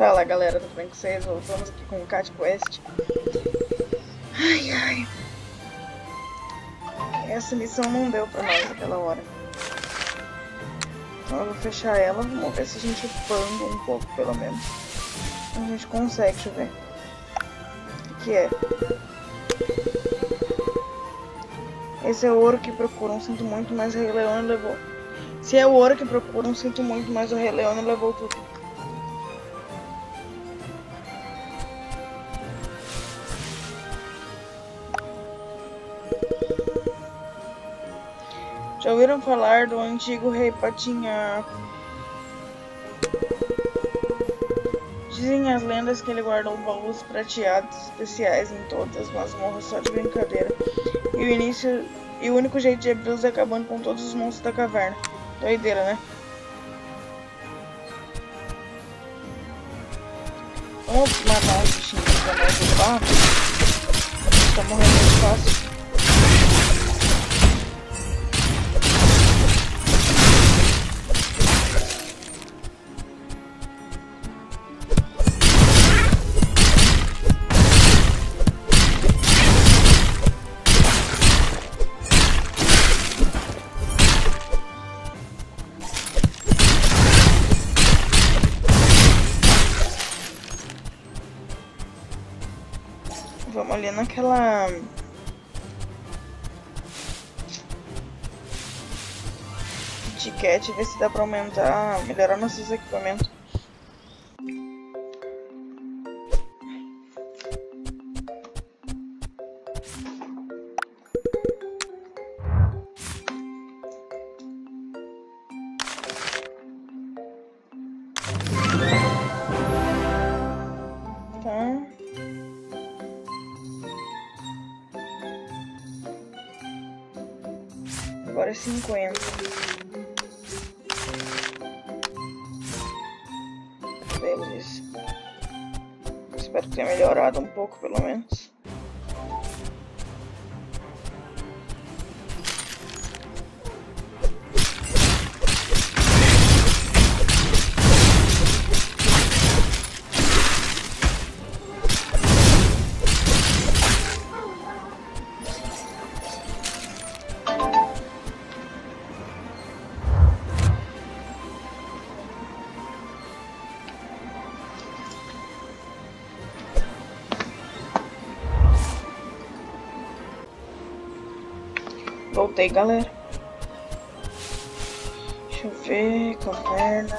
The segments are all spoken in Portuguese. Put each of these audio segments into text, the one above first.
Fala galera, tudo bem com vocês? Voltamos aqui com o Cat Quest. Ai ai. Essa missão não deu pra nós naquela hora. Então eu vou fechar ela, vamos ver se a gente panda um pouco pelo menos. A gente consegue, deixa eu ver. O que é? Esse é o ouro que procuram, sinto muito, mas o Rei Leone levou. Se é o ouro que procuram, sinto muito, mas o Rei Leone levou tudo. Já ouviram falar do antigo rei Patinhaco? Dizem as lendas que ele guardou baús prateados especiais em todas as masmorras só de brincadeira. E o único jeito de abri-los é acabando com todos os monstros da caverna. Doideira, né? Vamos matar uns bichinhos pra nós ajudar. Tá morrendo muito fácil. Vamos ali naquela... etiquete, ver se dá pra aumentar, melhorar nossos equipamentos. Agora é 50. Beleza. Espero que tenha melhorado um pouco, pelo menos. Voltei, galera. Deixa eu ver, caverna.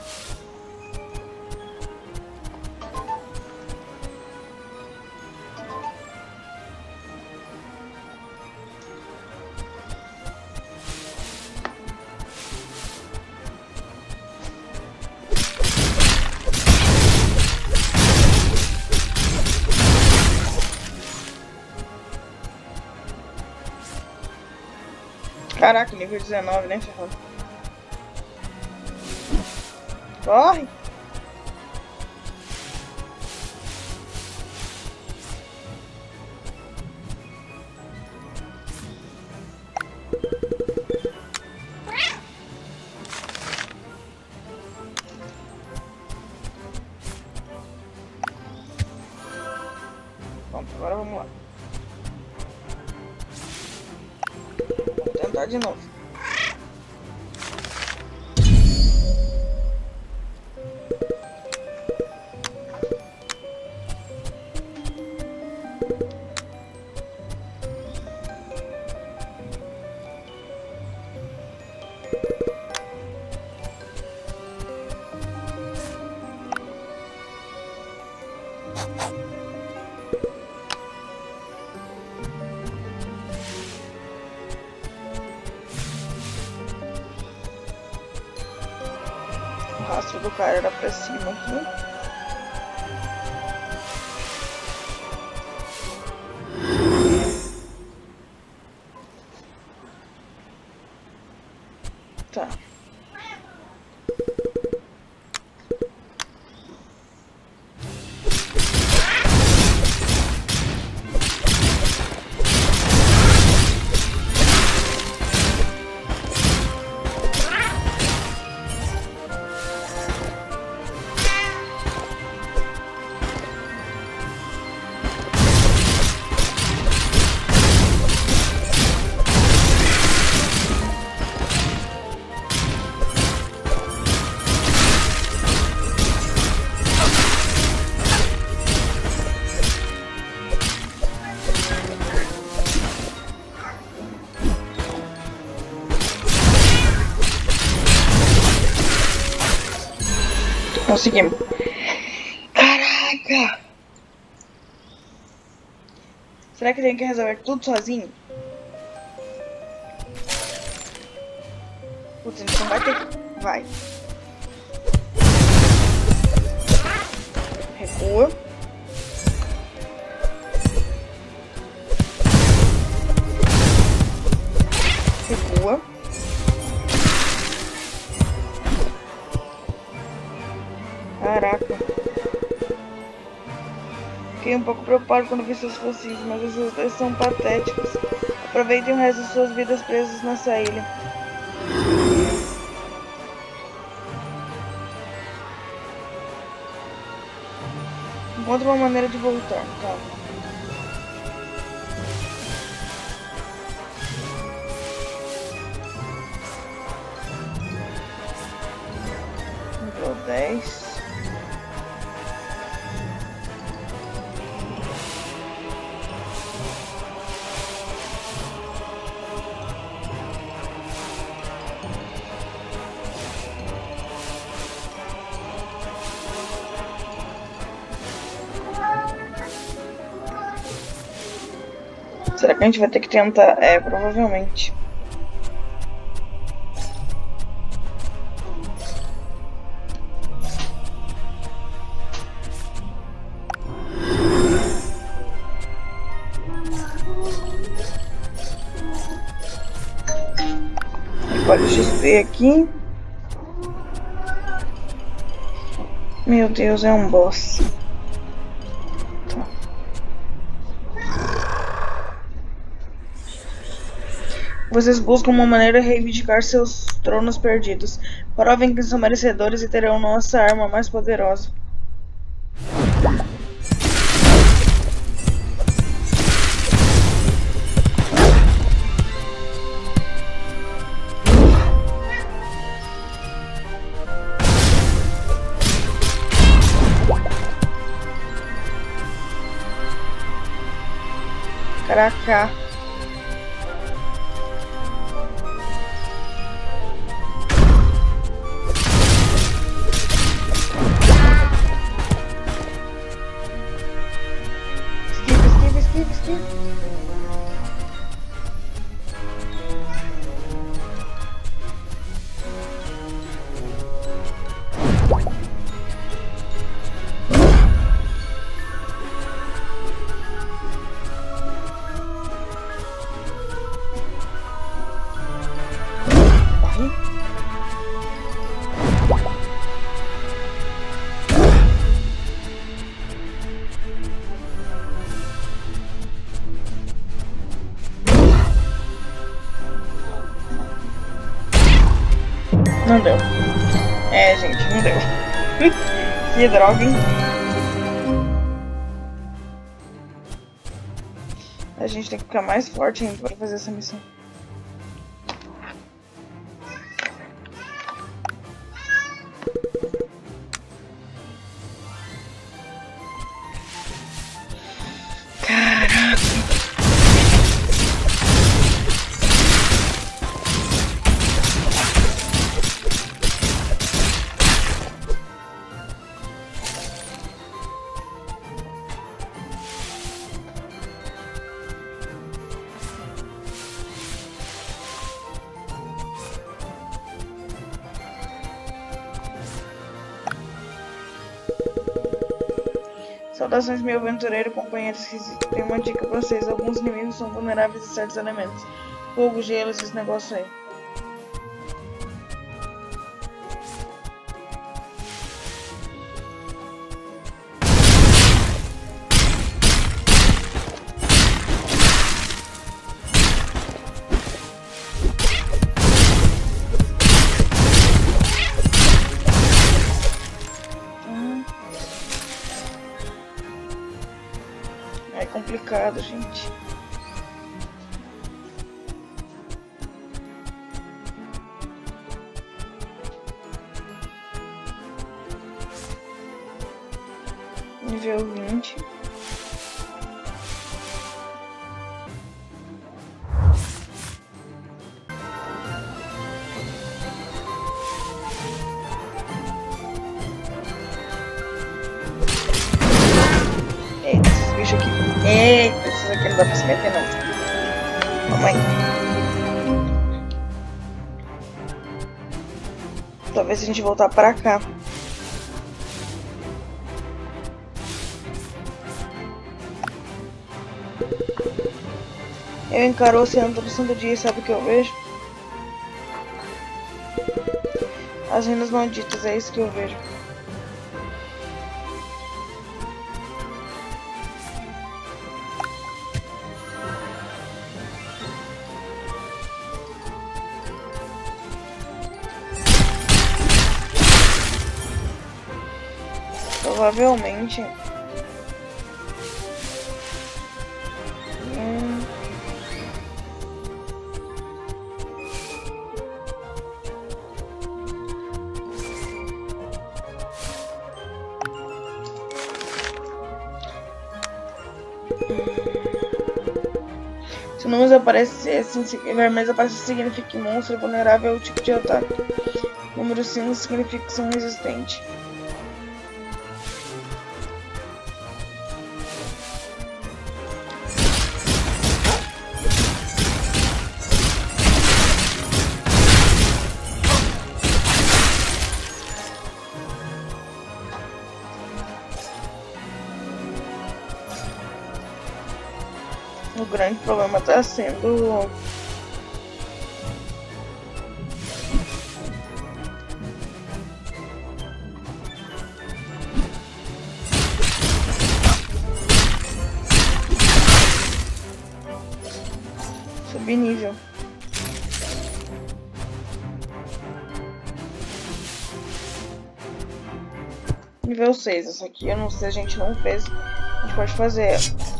Caraca, nível 19, né, ferrando? Corre! Bom, agora vamos lá. De novo. O rastro do cara era pra cima aqui. Tá. Conseguimos. Caraca! Será que tem que resolver tudo sozinho? Putz, a gente não vai ter que... Vai. Recua. Recua. Caraca. Fiquei um pouco preocupado quando vi seus fossis, mas esses dois são patéticos. Aproveitem o resto de suas vidas presos nessa ilha. Encontre uma maneira de voltar, calma. Nível 10. Será que a gente vai ter que tentar? É, provavelmente. Pode XP aqui. Meu Deus, é um boss. Vocês buscam uma maneira de reivindicar seus tronos perdidos. Provem que são merecedores e terão nossa arma mais poderosa. Caraca. Não deu. É, gente, não deu. Que droga, hein? A gente tem que ficar mais forte ainda para fazer essa missão. Saudações, meu aventureiro e companheiros. Tem uma dica pra vocês. Alguns inimigos são vulneráveis a certos elementos. Fogo, gelo, esses negócios aí. É complicado, gente. Nível 20. bicho aqui. Eita, esses aqui não dá pra se meter não. Calma aí. Talvez se a gente voltar pra cá. Eu encaro o oceano todo santo dia e sabe o que eu vejo? As ruínas malditas, é isso que eu vejo. Provavelmente. Se o número aparece assim, vermelho aparece significa que monstro é vulnerável ao tipo de ataque. Número 5 significa que são resistentes. O grande problema está sendo subir nível. Nível 6, essa aqui eu não sei, a gente não fez, a gente pode fazer ela.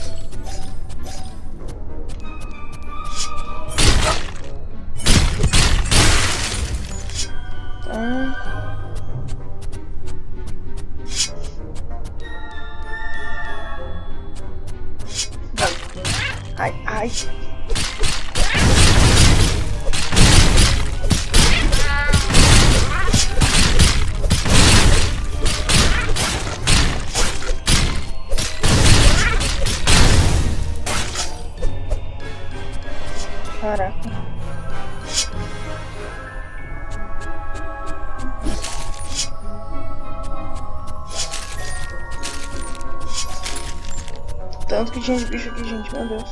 Ai, ai. Caraca. Tanto que tinha de bicho aqui, gente, meu Deus.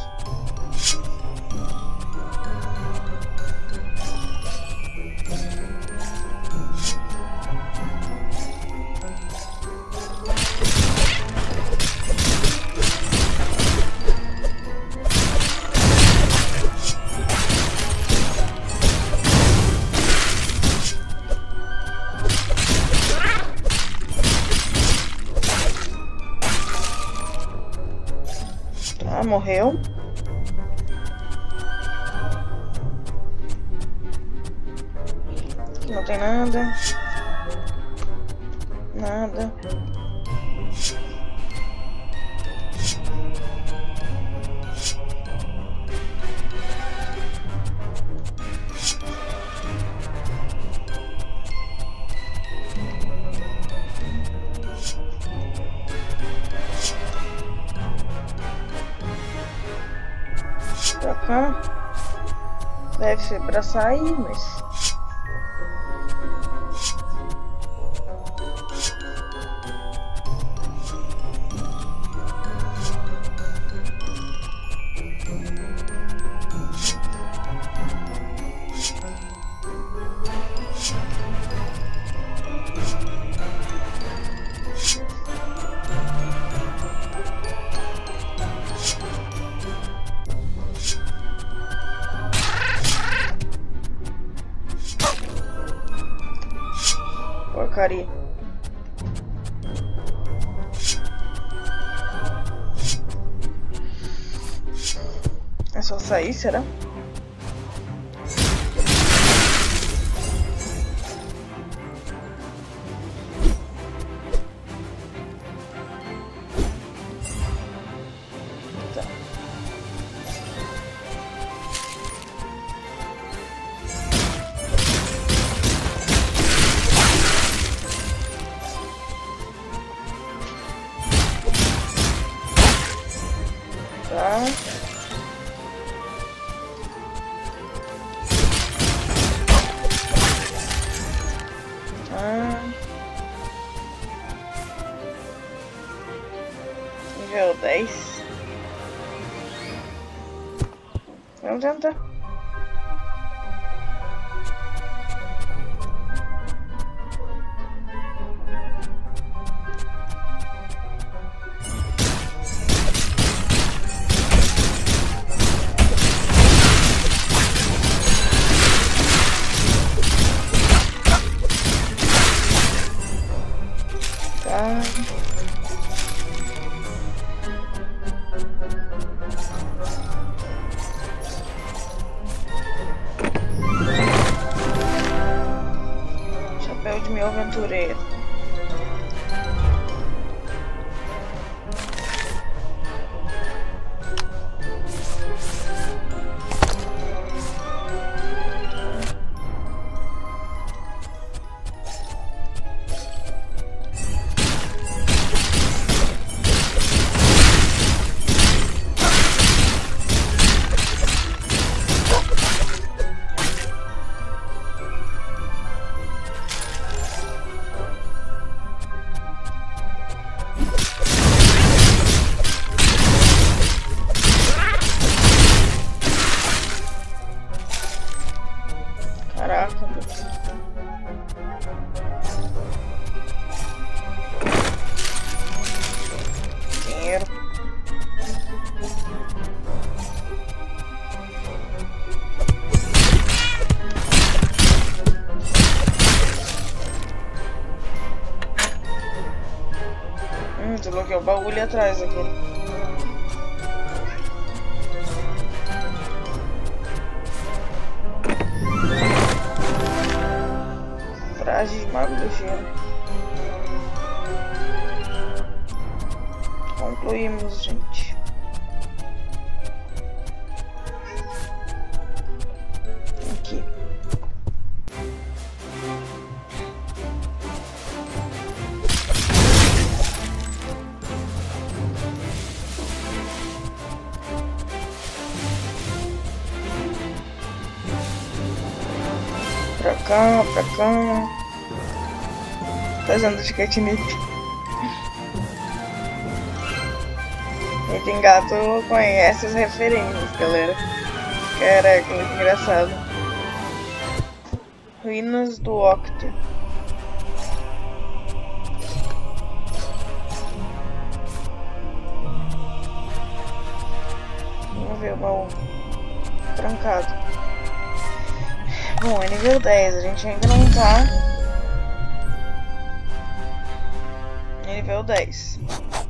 Ah, morreu. Aqui não tem nada. Nada. Pra cá. Deve ser pra sair, mas... Porcaria. É só sair, será? Tá. nível 10. Vamos tentar. Chapéu de meu aventureiro. Caraca. Dinheiro. Desbloqueei o baú ali atrás aqui. Traje de mago do gelo. Concluímos, gente. Aqui. Pra cá, pra cá. Fazendo de catnip. Quem tem gato conhece as referências, galera. Caraca, muito engraçado. Ruínas do Octo. Vamos ver o baú. Trancado. Bom, é nível 10, a gente ainda não tá nível 10.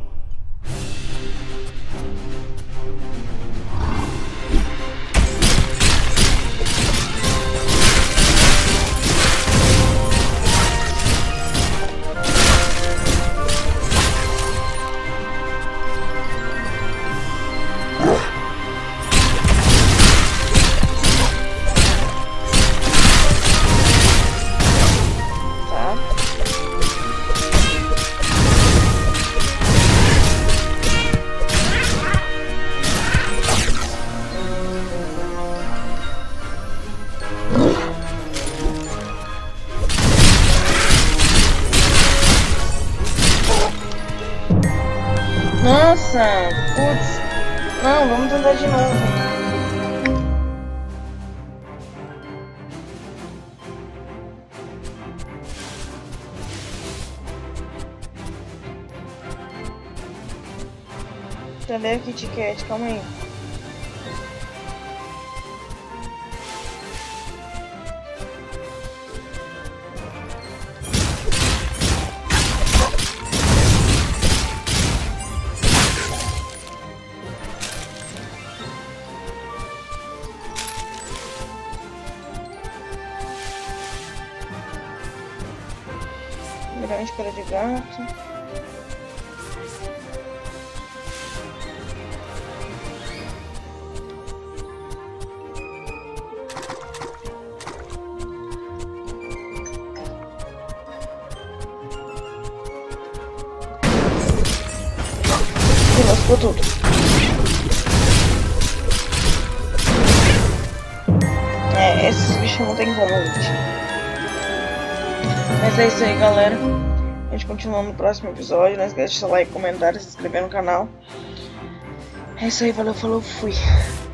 Nossa, putz. Não, vamos tentar de novo. Cadê a Kit Kat? Calma aí. Grande cara de gato. E lascou tudo. Esses bichos não tem como, gente. Mas é isso aí, galera. gente continua no próximo episódio. Não esquece de deixar like, comentário, se inscrever no canal. É isso aí, valeu, falou, fui.